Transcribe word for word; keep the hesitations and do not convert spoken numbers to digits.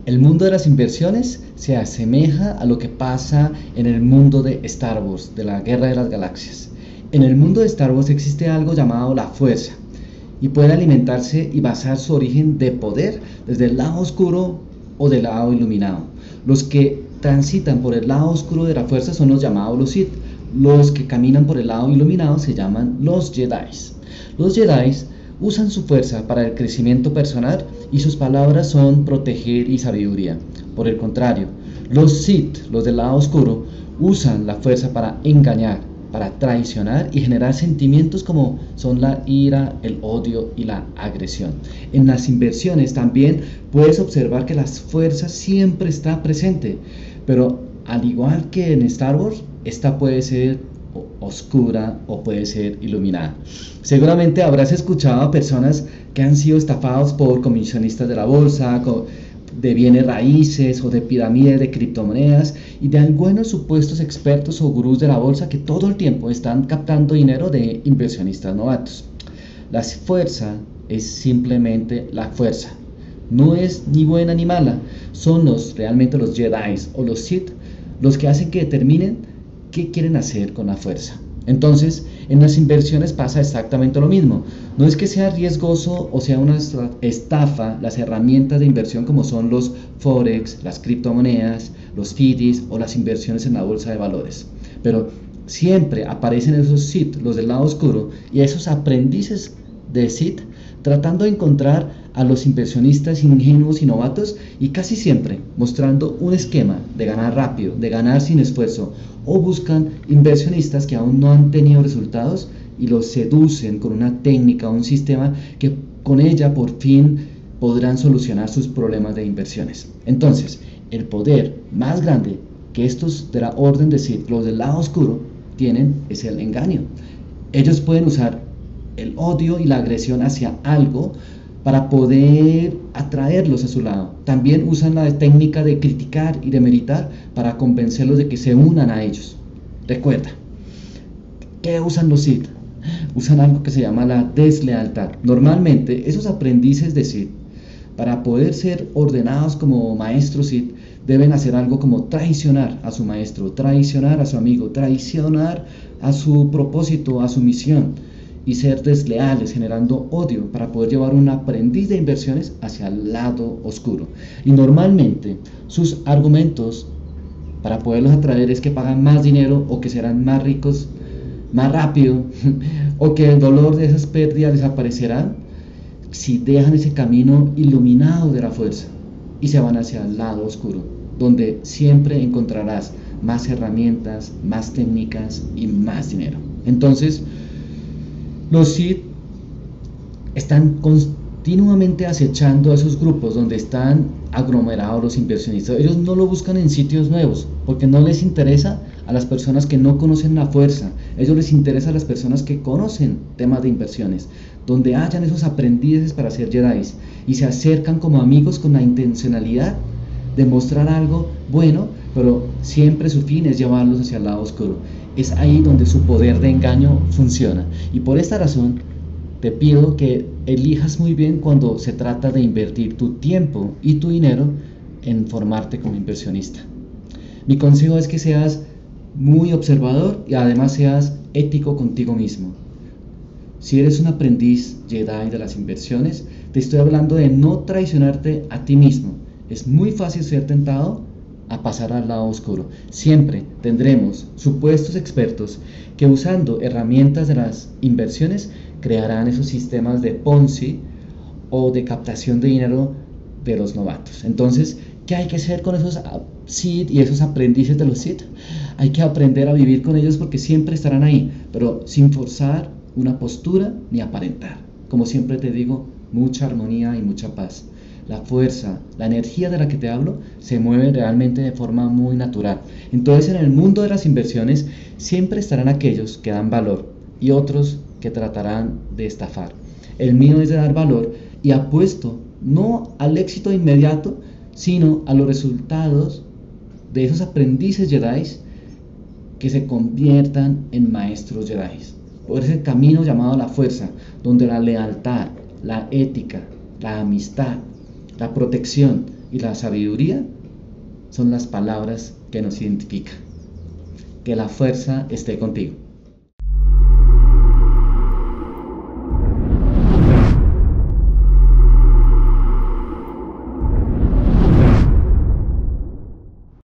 El mundo de las inversiones se asemeja a lo que pasa en el mundo de Star Wars, de la Guerra de las Galaxias. En el mundo de Star Wars existe algo llamado la fuerza, y puede alimentarse y basar su origen de poder desde el lado oscuro o del lado iluminado. Los que transitan por el lado oscuro de la fuerza son los llamados los Sith. Los que caminan por el lado iluminado se llaman los Jedi. Los Jedi usan su fuerza para el crecimiento personal y sus palabras son proteger y sabiduría. Por el contrario, los Sith, los del lado oscuro, usan la fuerza para engañar, para traicionar y generar sentimientos como son la ira, el odio y la agresión. En las inversiones también puedes observar que la fuerza siempre está presente, pero al igual que en Star Wars, esta puede ser oscura o puede ser iluminada. Seguramente habrás escuchado a personas que han sido estafados por comisionistas de la bolsa, de bienes raíces o de pirámides de criptomonedas y de algunos supuestos expertos o gurús de la bolsa que todo el tiempo están captando dinero de inversionistas novatos. La fuerza es simplemente la fuerza. No es ni buena ni mala. Son los realmente los Jedi o los Sith los que hacen que determinen qué quieren hacer con la fuerza. Entonces, en las inversiones pasa exactamente lo mismo. No es que sea riesgoso o sea una estafa las herramientas de inversión como son los forex, las criptomonedas, los F I D Is o las inversiones en la bolsa de valores. Pero siempre aparecen esos Sith, los del lado oscuro, y esos aprendices de Sith tratando de encontrar a los inversionistas ingenuos y novatos y casi siempre mostrando un esquema de ganar rápido, de ganar sin esfuerzo, o buscan inversionistas que aún no han tenido resultados y los seducen con una técnica o un sistema que con ella por fin podrán solucionar sus problemas de inversiones. Entonces, el poder más grande que estos de la orden de Sith, los del lado oscuro, tienen es el engaño. Ellos pueden usar el odio y la agresión hacia algo para poder atraerlos a su lado. También usan la técnica de criticar y de meditar para convencerlos de que se unan a ellos. Recuerda, ¿qué usan los Sith? Usan algo que se llama la deslealtad. Normalmente esos aprendices de Sith, para poder ser ordenados como maestros Sith, deben hacer algo como traicionar a su maestro, traicionar a su amigo, traicionar a su propósito, a su misión, y ser desleales, generando odio para poder llevar un aprendiz de inversiones hacia el lado oscuro. Y normalmente sus argumentos para poderlos atraer es que pagan más dinero o que serán más ricos más rápido o que el dolor de esas pérdidas desaparecerán si dejan ese camino iluminado de la fuerza y se van hacia el lado oscuro, donde siempre encontrarás más herramientas, más técnicas y más dinero. Entonces, los Sith están continuamente acechando a esos grupos donde están aglomerados los inversionistas. Ellos no lo buscan en sitios nuevos porque no les interesa a las personas que no conocen la fuerza. A ellos les interesa a las personas que conocen temas de inversiones, donde hayan esos aprendices para ser Jedi y se acercan como amigos con la intencionalidad de mostrar algo bueno, pero siempre su fin es llevarlos hacia el lado oscuro. Es ahí donde su poder de engaño funciona. Y por esta razón te pido que elijas muy bien cuando se trata de invertir tu tiempo y tu dinero en formarte como inversionista. Mi consejo es que seas muy observador y además seas ético contigo mismo. Si eres un aprendiz Jedi de las inversiones, te estoy hablando de no traicionarte a ti mismo. Es muy fácil ser tentado a pasar al lado oscuro. Siempre tendremos supuestos expertos que usando herramientas de las inversiones crearán esos sistemas de Ponzi o de captación de dinero de los novatos. Entonces, ¿qué hay que hacer con esos Sith y esos aprendices de los Sith? Hay que aprender a vivir con ellos porque siempre estarán ahí, pero sin forzar una postura ni aparentar. Como siempre te digo, mucha armonía y mucha paz. La fuerza, la energía de la que te hablo, se mueve realmente de forma muy natural. Entonces, en el mundo de las inversiones, siempre estarán aquellos que dan valor y otros que tratarán de estafar. El mío es de dar valor y apuesto no al éxito inmediato, sino a los resultados de esos aprendices Jedi que se conviertan en maestros Jedi. Por ese camino llamado la fuerza, donde la lealtad, la ética, la amistad, la protección y la sabiduría son las palabras que nos identifican. Que la fuerza esté contigo.